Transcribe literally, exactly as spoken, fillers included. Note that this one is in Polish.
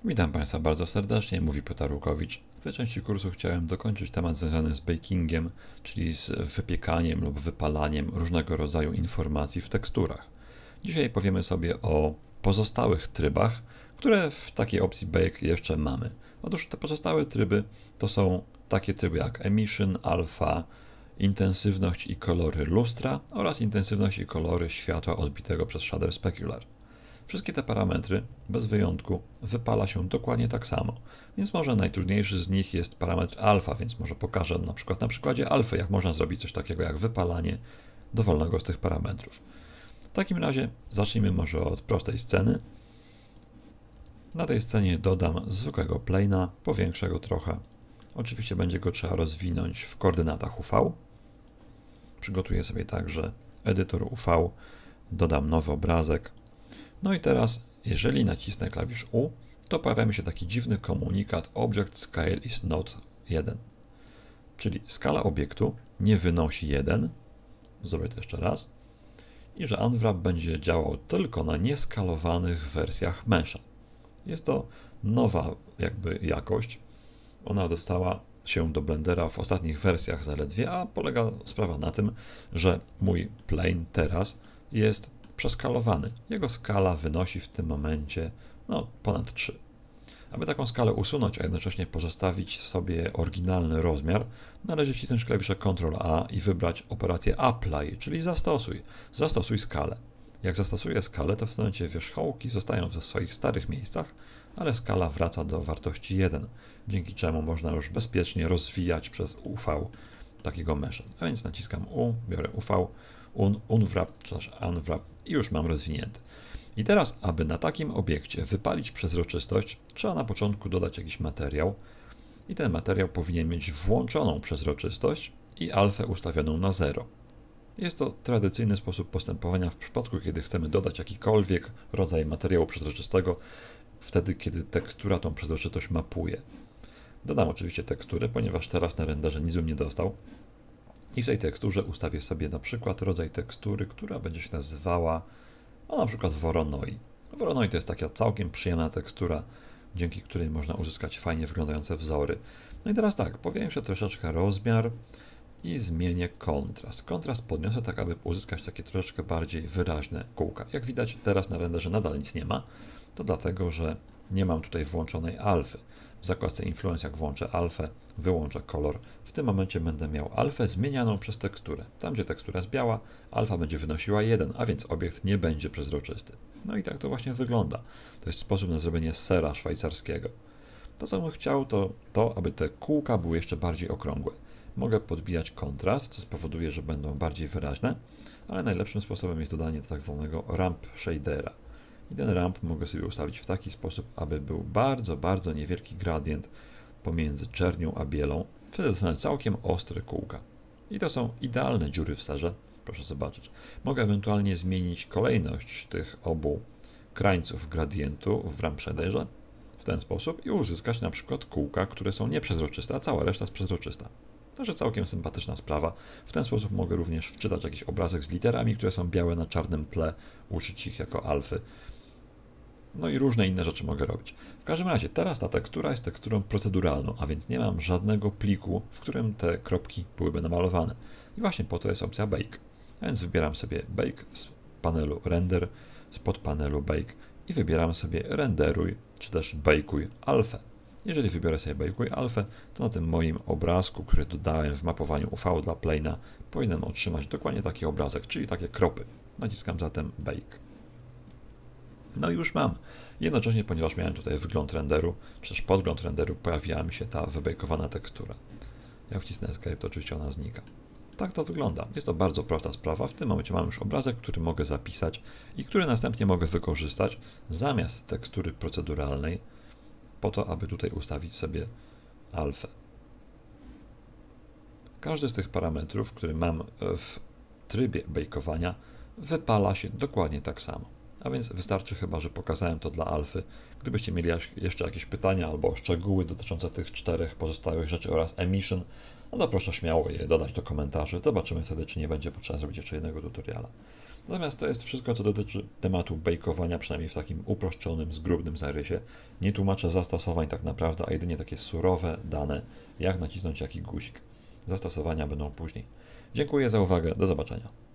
Witam Państwa bardzo serdecznie, mówi Piotr Rukowicz. W tej części kursu chciałem dokończyć temat związany z bakingiem, czyli z wypiekaniem lub wypalaniem różnego rodzaju informacji w teksturach. Dzisiaj powiemy sobie o pozostałych trybach, które w takiej opcji Bake jeszcze mamy. Otóż te pozostałe tryby to są takie tryby jak Emission, Alpha, intensywność i kolory lustra oraz intensywność i kolory światła odbitego przez Shader Specular. Wszystkie te parametry, bez wyjątku, wypala się dokładnie tak samo. Więc może najtrudniejszy z nich jest parametr alfa, więc może pokażę na przykład na przykładzie alfy, jak można zrobić coś takiego jak wypalanie dowolnego z tych parametrów. W takim razie zacznijmy może od prostej sceny. Na tej scenie dodam zwykłego plane'a, powiększę go trochę. Oczywiście będzie go trzeba rozwinąć w koordynatach U V. Przygotuję sobie także edytor U V, dodam nowy obrazek. No i teraz, jeżeli nacisnę klawisz U, to pojawia mi się taki dziwny komunikat Object Scale is not jeden. Czyli skala obiektu nie wynosi jeden. Zrobię to jeszcze raz. I że Unwrap będzie działał tylko na nieskalowanych wersjach mesha. Jest to nowa jakby jakość. Ona dostała się do Blendera w ostatnich wersjach zaledwie, a polega sprawa na tym, że mój plane teraz jest przeskalowany. Jego skala wynosi w tym momencie no, ponad trzy. Aby taką skalę usunąć, a jednocześnie pozostawić sobie oryginalny rozmiar, należy wcisnąć klawisze kontrol A i wybrać operację Apply, czyli zastosuj. Zastosuj skalę. Jak zastosuję skalę, to w tym momencie wierzchołki zostają w swoich starych miejscach, ale skala wraca do wartości jeden, dzięki czemu można już bezpiecznie rozwijać przez U V takiego mesha. A więc naciskam U, biorę U V, un, Unwrap, czy też Unwrap i już mam rozwinięty. I teraz, aby na takim obiekcie wypalić przezroczystość, trzeba na początku dodać jakiś materiał i ten materiał powinien mieć włączoną przezroczystość i alfę ustawioną na zero. Jest to tradycyjny sposób postępowania w przypadku, kiedy chcemy dodać jakikolwiek rodzaj materiału przezroczystego, wtedy kiedy tekstura tą przezroczystość mapuje. Dodam oczywiście teksturę, ponieważ teraz na renderze nic bym nie dostał. I w tej teksturze ustawię sobie na przykład rodzaj tekstury, która będzie się nazywała no, na przykład Voronoi. Voronoi to jest taka całkiem przyjemna tekstura, dzięki której można uzyskać fajnie wyglądające wzory. No i teraz tak, powiększę troszeczkę rozmiar i zmienię kontrast. Kontrast podniosę tak, aby uzyskać takie troszeczkę bardziej wyraźne kółka. Jak widać, teraz na renderze nadal nic nie ma. To dlatego, że nie mam tutaj włączonej alfy. W zakładce Influence, jak włączę alfę, wyłączę kolor, w tym momencie będę miał alfę zmienianą przez teksturę. Tam, gdzie tekstura jest biała, alfa będzie wynosiła jeden, a więc obiekt nie będzie przezroczysty. No i tak to właśnie wygląda. To jest sposób na zrobienie sera szwajcarskiego. To, co bym chciał, to to, aby te kółka były jeszcze bardziej okrągłe. Mogę podbijać kontrast, co spowoduje, że będą bardziej wyraźne, ale najlepszym sposobem jest dodanie tak zwanego ramp shadera. I ten ramp mogę sobie ustawić w taki sposób, aby był bardzo, bardzo niewielki gradient pomiędzy czernią a bielą. Wtedy dostanę całkiem ostre kółka. I to są idealne dziury w serze. Proszę zobaczyć. Mogę ewentualnie zmienić kolejność tych obu krańców gradientu w ramp shaderze w ten sposób i uzyskać na przykład kółka, które są nieprzezroczyste, a cała reszta jest przezroczysta. Także całkiem sympatyczna sprawa. W ten sposób mogę również wczytać jakiś obrazek z literami, które są białe na czarnym tle, uczyć ich jako alfy. No i różne inne rzeczy mogę robić. W każdym razie, teraz ta tekstura jest teksturą proceduralną, a więc nie mam żadnego pliku, w którym te kropki byłyby namalowane. I właśnie po to jest opcja Bake. A więc wybieram sobie Bake z panelu Render, z podpanelu Bake i wybieram sobie Renderuj, czy też Bakeuj alfę. Jeżeli wybiorę sobie Bakeuj alfę, to na tym moim obrazku, który dodałem w mapowaniu U V dla plane'a, powinienem otrzymać dokładnie taki obrazek, czyli takie kropy. Naciskam zatem Bake. No i już mam. Jednocześnie, ponieważ miałem tutaj wygląd renderu, czy też podgląd renderu, pojawiła mi się ta wybejkowana tekstura. Jak wcisnę Escape, to oczywiście ona znika. Tak to wygląda. Jest to bardzo prosta sprawa. W tym momencie mam już obrazek, który mogę zapisać i który następnie mogę wykorzystać zamiast tekstury proceduralnej, po to, aby tutaj ustawić sobie alfę. Każdy z tych parametrów, który mam w trybie bejkowania, wypala się dokładnie tak samo. A więc wystarczy chyba, że pokazałem to dla alfy. Gdybyście mieli jeszcze jakieś pytania albo szczegóły dotyczące tych czterech pozostałych rzeczy oraz emission, no to proszę śmiało je dodać do komentarzy. Zobaczymy wtedy, czy nie będzie potrzeba zrobić jeszcze jednego tutoriala. Natomiast to jest wszystko, co dotyczy tematu bejkowania, przynajmniej w takim uproszczonym, zgrubnym zarysie. Nie tłumaczę zastosowań tak naprawdę, a jedynie takie surowe dane, jak nacisnąć jaki guzik. Zastosowania będą później. Dziękuję za uwagę, do zobaczenia.